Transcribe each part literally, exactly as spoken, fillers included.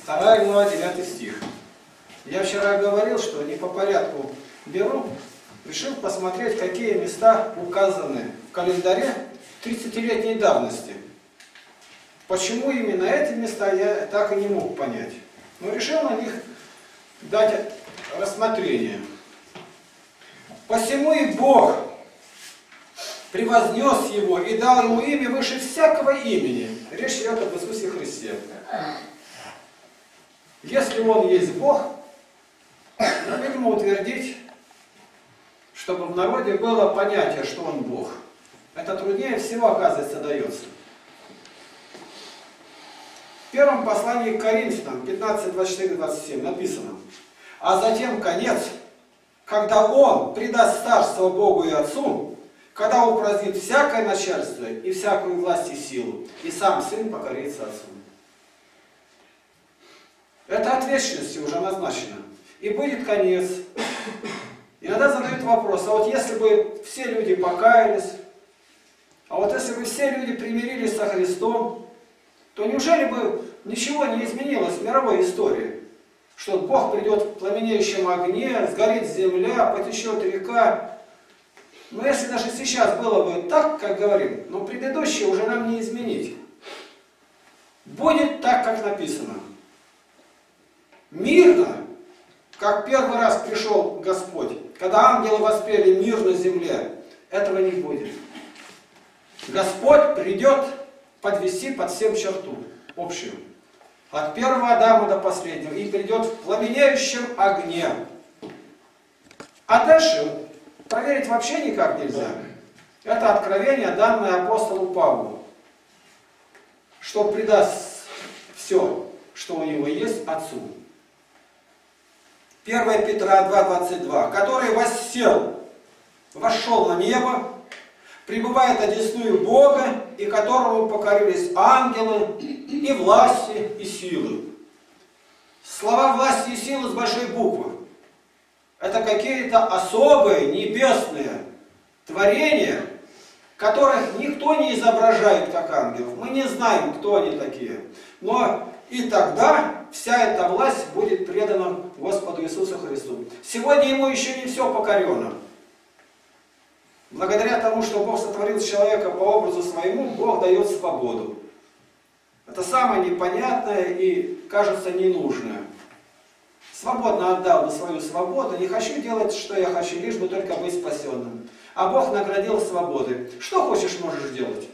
вторая глава, девятый стих. Я вчера говорил, что не по порядку беру, решил посмотреть, какие места указаны в календаре тридцатилетней давности. Почему именно эти места, я так и не мог понять. Но решил на них дать рассмотрение. «Посему и Бог превознес его и дал ему имя выше всякого имени». Речь идет об Иисусе Христе. Если Он есть Бог, мы будем утвердить, чтобы в народе было понятие, что Он Бог. Это труднее всего, оказывается, дается. В первом послании к Коринфянам пятнадцать, двадцать четыре, двадцать семь написано: «А затем конец, когда Он придаст царство Богу и Отцу, когда упразднит всякое начальство и всякую власть и силу, и сам Сын покорится Отцу». Это от вечности уже назначено. И будет конец. Иногда задают вопрос: а вот если бы все люди покаялись, а вот если бы все люди примирились со Христом, то неужели бы ничего не изменилось в мировой истории? Что Бог придет в пламенеющем огне, сгорит земля, потечет река. Но если даже сейчас было бы так, как говорим, но предыдущее уже нам не изменить. Будет так, как написано. Мирно, как первый раз пришел Господь, когда ангелы воспели мир на земле, этого не будет. Господь придет подвести под всем черту общую. От первого Адама до последнего. И придет в пламенеющем огне. А дальше проверить вообще никак нельзя. Это откровение, данное апостолу Павлу. Что придаст все, что у него есть, Отцу. первое Петра два, двадцать два. Который воссел, вошел на небо, пребывает одесную Бога, и которому покорились ангелы, и власти, и силы. Слова власти и силы с большой буквы. Это какие-то особые небесные творения, которых никто не изображает как ангелов. Мы не знаем, кто они такие. Но и тогда вся эта власть будет предана Господу Иисусу Христу. Сегодня Ему еще не все покорено. Благодаря тому, что Бог сотворил человека по образу своему, Бог дает свободу. Это самое непонятное и, кажется, ненужное. Свободно отдал бы свою свободу, не хочу делать, что я хочу, лишь бы только быть спасенным. А Бог наградил свободой. Что хочешь, можешь делать.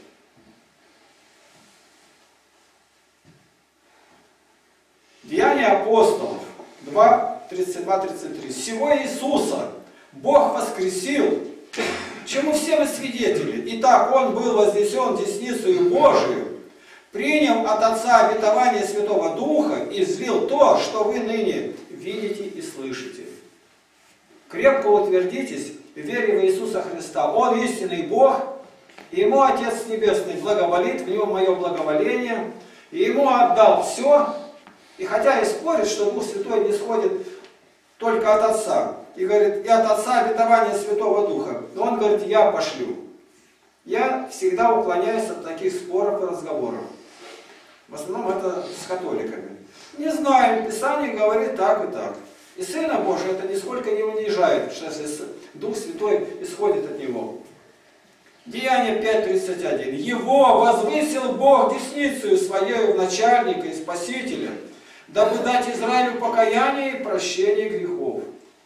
Деяния апостолов два, тридцать два, тридцать три. «Сего Иисуса Бог воскресил, чему все мы свидетели. Итак, Он был вознесен десницею Божию, принял от Отца обетование Святого Духа и излил то, что вы ныне видите и слышите». Крепко утвердитесь в вере в Иисуса Христа. Он истинный Бог, и Ему Отец Небесный благоволит, в Него мое благоволение, и Ему отдал все. И хотя и спорит, что Дух Святой не сходит только от Отца, и говорит, и от Отца обетование Святого Духа, но Он говорит, я пошлю. Я всегда уклоняюсь от таких споров и разговоров. В основном это с католиками. Не знаю, Писание говорит так и так. И Сына Божия это нисколько не унижает, что если Дух Святой исходит от Него. Деяние пять, тридцать один. «Его возвысил Бог десницею Своею в начальника и Спасителя, дабы дать Израилю покаяние и прощение грехов».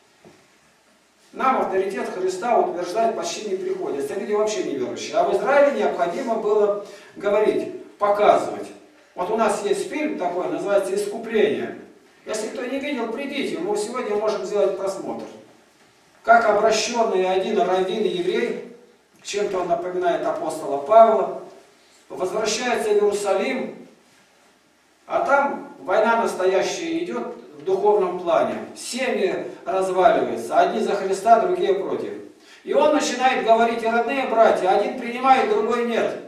Нам авторитет Христа утверждать почти не приходится. Люди вообще неверующие. А в Израиле необходимо было говорить, показывать. Вот у нас есть фильм такой, называется «Искупление». Если кто не видел, придите, мы сегодня можем сделать просмотр. Как обращенный один раввин еврей, чем-то он напоминает апостола Павла, возвращается в Иерусалим, а там война настоящая идет в духовном плане. Семьи разваливаются, одни за Христа, другие против. И он начинает говорить, и родные братья, один принимает, другой нет.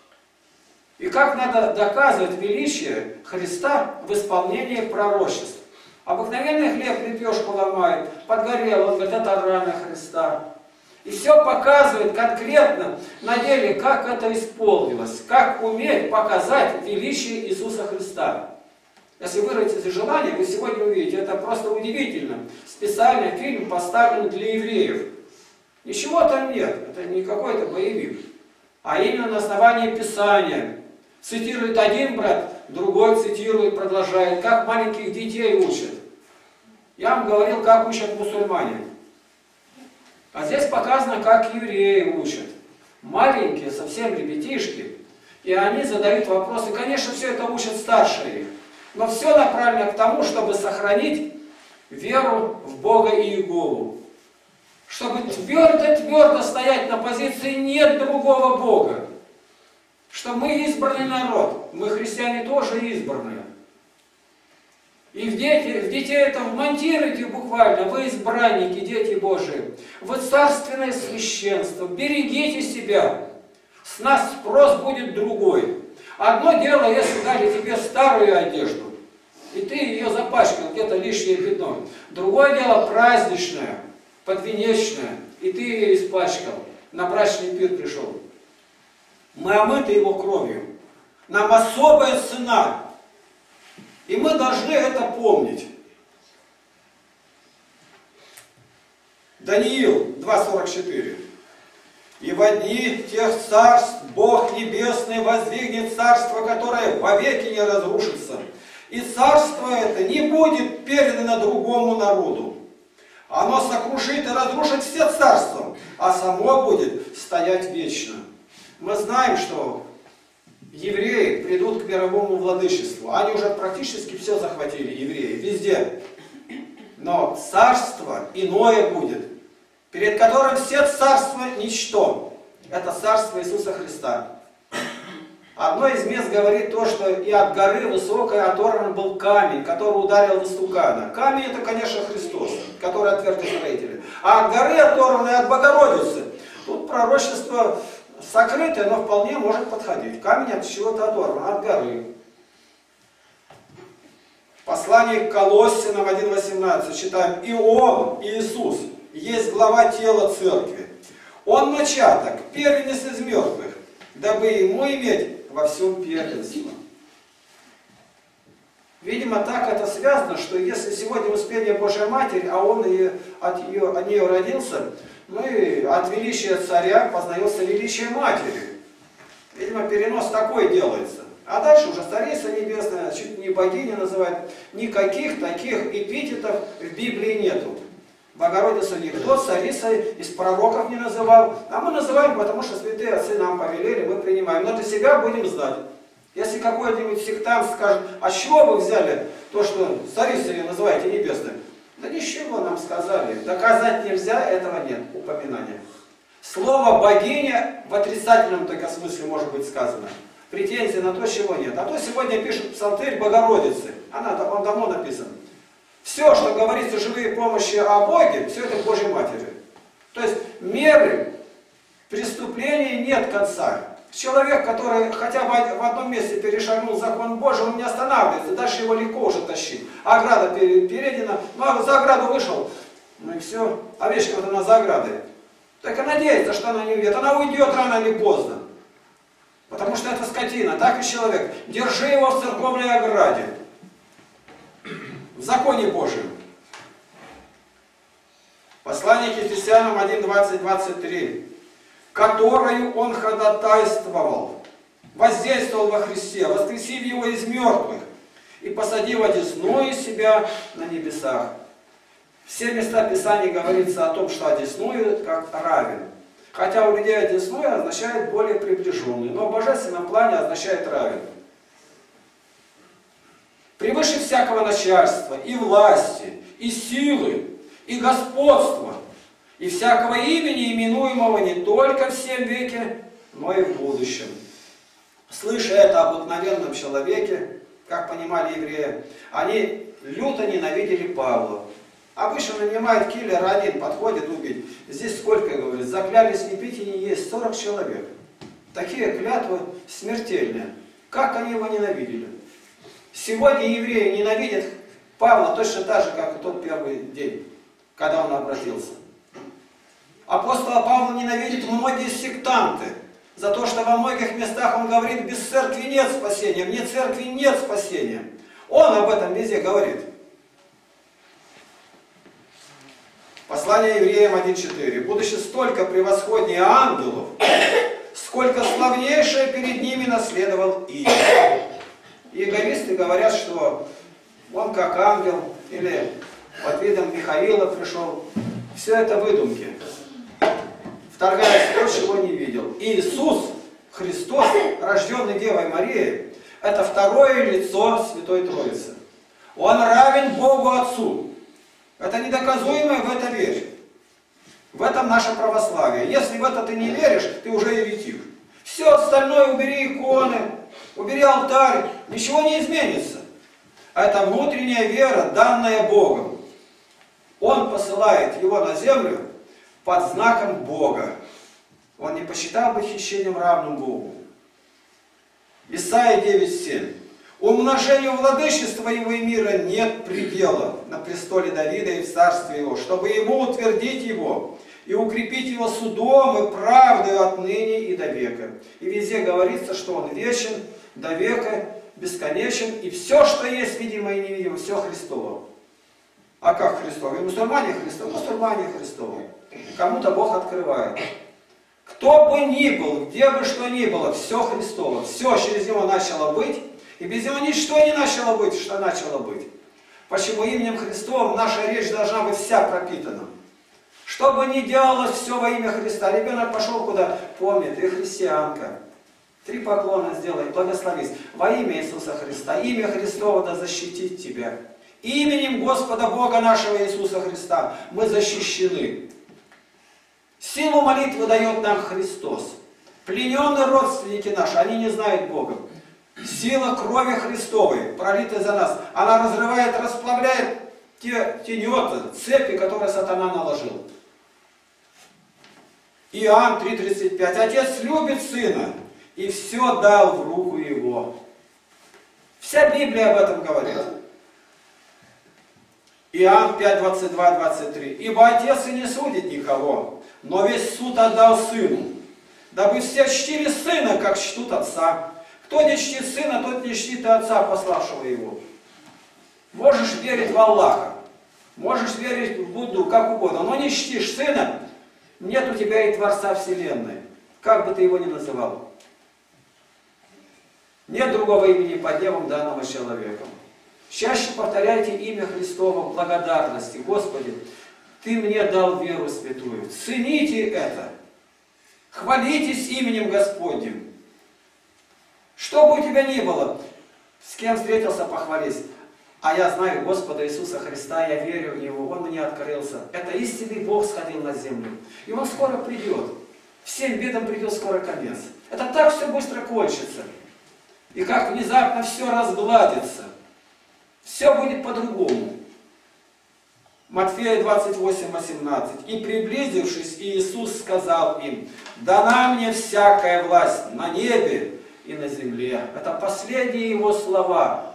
И как надо доказывать величие Христа в исполнении пророчеств. Обыкновенный хлеб лепешку ломает, подгорел, он говорит, это рана Христа. И все показывает конкретно на деле, как это исполнилось, как уметь показать величие Иисуса Христа. Если выразите желание, вы сегодня увидите, это просто удивительно. Специальный фильм поставлен для евреев. Ничего там нет, это не какой-то боевик. А именно на основании Писания. Цитирует один брат, другой цитирует, продолжает, как маленьких детей учат. Я вам говорил, как учат мусульмане. А здесь показано, как евреи учат. Маленькие, совсем ребятишки. И они задают вопросы. Конечно, все это учат старшие их. Но все направлено к тому, чтобы сохранить веру в Бога и Иегову. Чтобы твердо-твердо стоять на позиции «нет другого Бога». Что мы избранный народ. Мы, христиане, тоже избранные. И в, дети, в детей это вмонтируйте буквально. Вы избранники, дети Божии. Вы царственное священство. Берегите себя. С нас спрос будет другой. Одно дело, если дали тебе старую одежду, и ты ее запачкал, где-то лишнее пятно. Другое дело праздничное, подвенечное, и ты ее испачкал. На брачный пир пришел. Мы омыты его кровью. Нам особая цена. И мы должны это помнить. Даниил два сорок четыре. И в одни тех царств Бог Небесный воздвигнет царство, которое вовеки не разрушится. И царство это не будет передано другому народу. Оно сокрушит и разрушит все царства, а само будет стоять вечно. Мы знаем, что евреи придут к мировому владычеству. Они уже практически все захватили, евреи, везде. Но царство иное будет, перед которым все царства ничто. Это царство Иисуса Христа. Одно из мест говорит то, что и от горы высокой оторван был камень, который ударил в истукана. Камень это, конечно, Христос, который отверг Израиля. А от горы оторванной от Богородицы. Тут пророчество сокрытое, но вполне может подходить. Камень от чего-то оторван, от горы. Послание к Колоссянам один восемнадцать читаем. И Он, Иисус, есть глава тела церкви. Он начаток, первенец из мертвых, дабы ему иметь во всем первенство. Видимо, так это связано, что если сегодня Успение Божьей Матери, а он и от, ее, от нее родился, ну и от величия царя познается величие матери. Видимо, перенос такой делается. А дальше уже Царица Небесная, чуть не богиня называют. Никаких таких эпитетов в Библии нету. Богородицу никто, царица из пророков не называл. А мы называем, потому что святые отцы нам повелели, мы принимаем. Но для себя будем знать. Если какой-нибудь сектант скажет, а с чего вы взяли то, что царицу ее называете небесной? Да ничего нам сказали. Доказать нельзя, этого нет, упоминания. Слово богиня в отрицательном только смысле может быть сказано. Претензий на то, чего нет. А то сегодня пишут псалтырь Богородицы. Она, он давно написан. Все, что говорится живые помощи о Боге, все это Божьей Матери. То есть меры преступлений нет конца. Человек, который хотя бы в одном месте перешагнул закон Божий, он не останавливается, дальше его легко уже тащить. Ограда передана, ну а за ограду вышел, ну и все, овечка вот она за оградой. Так и надеется, что она не уйдет, она уйдет рано или поздно. Потому что это скотина, так и человек. Держи его в церковной ограде. В законе Божьем. Послание к Ефесянам один двадцать двадцать три. Которую он ходатайствовал, воздействовал во Христе, воскресив его из мертвых и посадив одесную себя на небесах. Все места Писания говорится о том, что одесную как равен. Хотя у людей одесную означает более приближенный, но в божественном плане означает равен. Превыше всякого начальства, и власти, и силы, и господства, и всякого имени, именуемого не только в сем веке, но и в будущем. Слыша это об обыкновенном человеке, как понимали евреи, они люто ненавидели Павла. Обычно нанимает киллера, один подходит убить. Здесь сколько, говорит, заклялись не пить и не есть, сорок человек. Такие клятвы смертельные. Как они его ненавидели? Сегодня евреи ненавидят Павла точно так же, как и тот первый день, когда он обратился. Апостола Павла ненавидят многие сектанты за то, что во многих местах он говорит, без церкви нет спасения, вне церкви нет спасения. Он об этом везде говорит. Послание евреям один четыре. Будучи столько превосходнее ангелов, сколько славнейшее перед ними наследовал им. И эгоисты говорят, что он как ангел, или под видом Михаила пришел. Все это выдумки. Вторгаясь в то, чего не видел. Иисус Христос, рожденный Девой Марией, это второе лицо Святой Троицы. Он равен Богу Отцу. Это недоказуемое, в это верь. В этом наше православие. Если в это ты не веришь, ты уже еретик. Все остальное убери иконы, убери алтарь, ничего не изменится. Это внутренняя вера, данная Богом. Он посылает его на землю под знаком Бога. Он не посчитал бы хищением равным Богу. Исайя девять семь. Умножению владычества его и мира нет предела на престоле Давида и в царстве его, чтобы ему утвердить его и укрепить его судом и правдой отныне и до века. И везде говорится, что он вечен, до века, бесконечен, и все, что есть, видимое и невидимое, все Христово. А как Христово? И мусульмане Христовы, мусульмане Христовы. Кому-то Бог открывает. Кто бы ни был, где бы что ни было, все Христово. Все через него начало быть, и без него ничто не начало быть, что начало быть. Почему именем Христовым наша речь должна быть вся пропитана. Что бы ни делалось, все во имя Христа. Ребенок пошел куда? Помни, ты христианка. Три поклона сделай, благословись. Во имя Иисуса Христа. Имя Христово да защитит тебя. Именем Господа Бога нашего Иисуса Христа мы защищены. Силу молитвы дает нам Христос. Плененные родственники наши, они не знают Бога. Сила крови Христовой, пролитая за нас, она разрывает, расплавляет те тенеты, цепи, которые сатана наложил. Иоанн три тридцать пять. Отец любит Сына и все дал в руку Его. Вся Библия об этом говорит. Иоанн пять двадцать два двадцать три. Ибо Отец и не судит никого, но весь суд отдал Сыну, дабы все чтили Сына, как чтут Отца. Кто не чтит Сына, тот не чтит и Отца, пославшего Его. Можешь верить в Аллаха, можешь верить в Будду, как угодно, но не чтишь Сына, нет у тебя и Творца Вселенной, как бы ты его ни называл. Нет другого имени под небом, данного человеком. Чаще повторяйте имя Христово в благодарности. Господи, Ты мне дал веру святую. Цените это. Хвалитесь именем Господним. Что бы у тебя ни было, с кем встретился, похвались. А я знаю Господа Иисуса Христа, я верю в Него, Он мне открылся. Это истинный Бог сходил на землю. И Он скоро придет. Всем бедам придет скоро конец. Это так все быстро кончится. И как внезапно все разгладится. Все будет по-другому. Матфея двадцать восемь восемнадцать. И приблизившись, Иисус сказал им: «Дана мне всякая власть на небе и на земле». Это последние Его слова.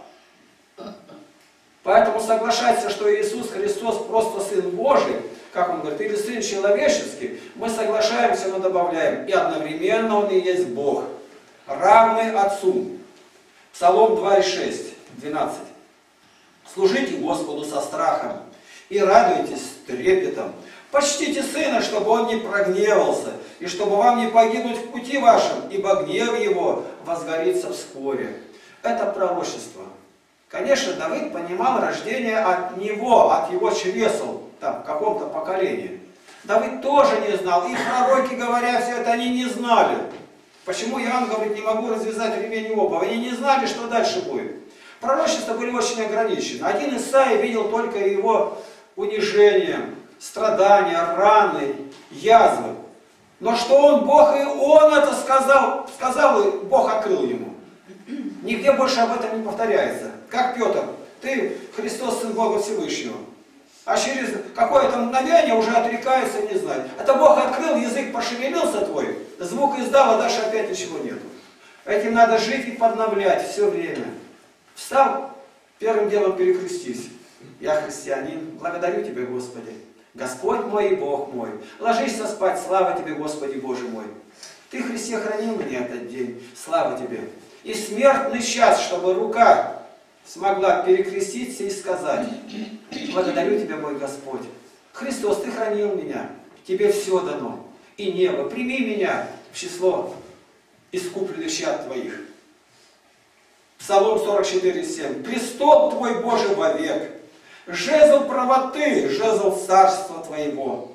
Поэтому соглашаться, что Иисус Христос просто Сын Божий, как Он говорит, или Сын человеческий, мы соглашаемся, но добавляем. И одновременно Он и есть Бог, равный Отцу. Псалом два и шесть, двенадцать. «Служите Господу со страхом и радуйтесь с трепетом. Почтите Сына, чтобы Он не прогневался, и чтобы вам не погибнуть в пути вашем, ибо гнев Его возгорится вскоре». Это пророчество. Конечно, Давид понимал рождение от него, от его чресел, там, в каком-то поколении. Давид тоже не знал, и пророки, говоря все это, они не знали. Почему Иоанн говорит, не могу развязать ремень обуви? Они не знали, что дальше будет. Пророчества были очень ограничены. Один Исаия видел только его унижение, страдания, раны, язвы. Но что он Бог, и он это сказал, сказал, и Бог открыл ему. Нигде больше об этом не повторяется. Как Петр, ты Христос, Сын Бога Всевышнего. А через какое-то мгновение уже отрекаются и не знают. Это Бог открыл, язык пошевелился твой, звук издал, а дальше опять ничего нету. Этим надо жить и подновлять все время. Встал, первым делом перекрестись. Я христианин, благодарю Тебя, Господи. Господь мой и Бог мой. Ложись спать, слава Тебе, Господи Боже мой. Ты, Христе, хранил меня этот день, слава Тебе. И смертный час, чтобы рука смогла перекреститься и сказать: благодарю Тебя, мой Господь. Христос, Ты хранил меня, Тебе все дано. И небо, прими меня в число искупленных чад Твоих. Псалом сорок четыре семь. Престол Твой, Боже, вовек, жезл правоты, жезл царства Твоего.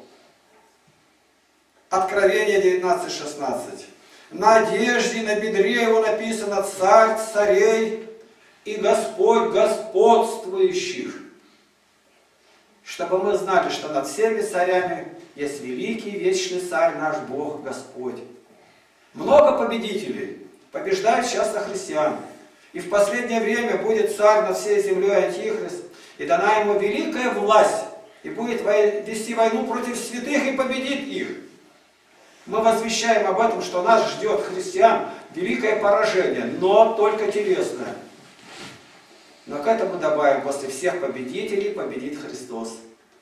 Откровение девятнадцать шестнадцать. На одежде, на бедре его написано: Царь царей и Господь господствующих. Чтобы мы знали, что над всеми царями есть великий вечный царь наш Бог Господь. Много победителей побеждают часто христиан. И в последнее время будет царь над всей землей Антихрист, и дана ему великая власть, и будет вести войну против святых и победит их. Мы возвещаем об этом, что нас ждет христиан великое поражение, но только телесное. Но к этому добавим: после всех победителей победит Христос.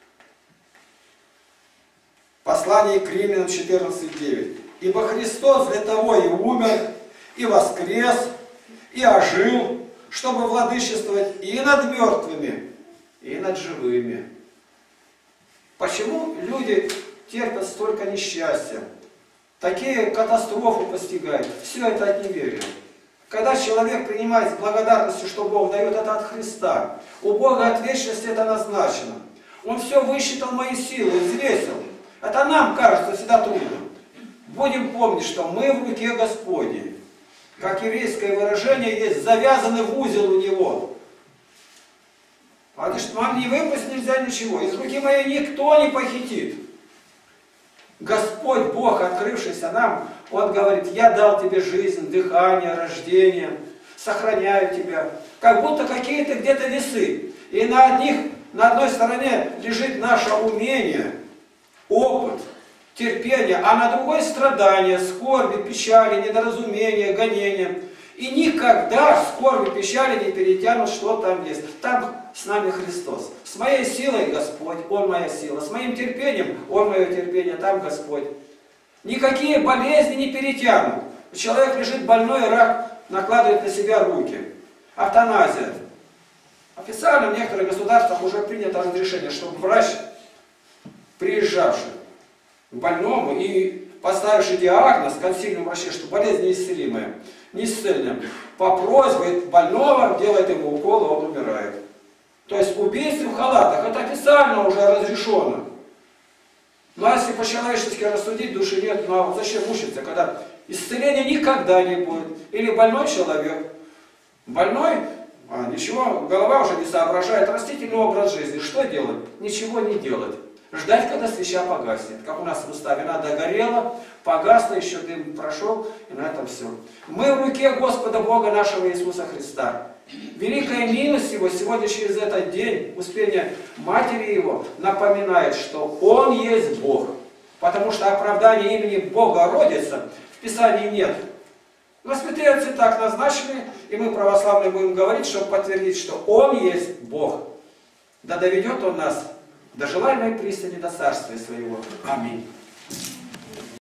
Послание к Римлянам четырнадцать девять. Ибо Христос для того и умер, и воскрес, и ожил, чтобы владычествовать и над мертвыми, и над живыми. Почему люди терпят столько несчастья? Такие катастрофы постигают. Все это от неверия. Когда человек принимает с благодарностью, что Бог дает, это от Христа. У Бога от вечности это назначено. Он все высчитал, мои силы, взвесил. Это нам кажется всегда трудно. Будем помнить, что мы в руке Господней. Как еврейское выражение есть: завязаны в узел у Него. А говорит, что вам не выпасть нельзя ничего. Из руки моей никто не похитит. Господь Бог, открывшийся нам, Он говорит: я дал тебе жизнь, дыхание, рождение, сохраняю тебя. Как будто какие-то где-то весы. И на одних, на одной стороне лежит наше умение, опыт, терпение, а на другой страдания, скорби, печали, недоразумения, гонения. И никогда скорби, печали не перетянут, что там есть. Там с нами Христос. С моей силой Господь, Он моя сила. С моим терпением, Он мое терпение, там Господь. Никакие болезни не перетянут. Человек лежит больной, рак, накладывает на себя руки. Эвтаназия. Официально в некоторых государствах уже принято разрешение, чтобы врач, приезжавший к больному и поставивший диагноз консилиум врачей, что болезнь неисцелимая, неисцельная, по просьбе больного делает ему укол, и он умирает. То есть убийство в халатах, это официально уже разрешено. Но если по-человечески рассудить, души нет, ну а зачем мучиться, когда исцеления никогда не будет. Или больной человек, больной, а ничего, голова уже не соображает, растительный образ жизни, что делать? Ничего не делать. Ждать, когда свеча погаснет. Как у нас в уставе: она догорела, погасла, еще дым прошел, и на этом все. Мы в руке Господа Бога нашего Иисуса Христа. Великая милость Его сегодня через этот день, успение Матери Его, напоминает, что Он есть Бог. Потому что оправдания имени Богородицы в Писании нет. Но святые отцы так назначены, и мы, православные, будем говорить, чтобы подтвердить, что Он есть Бог. Да доведет Он нас до желаемой пристани, до царствия Своего. Аминь.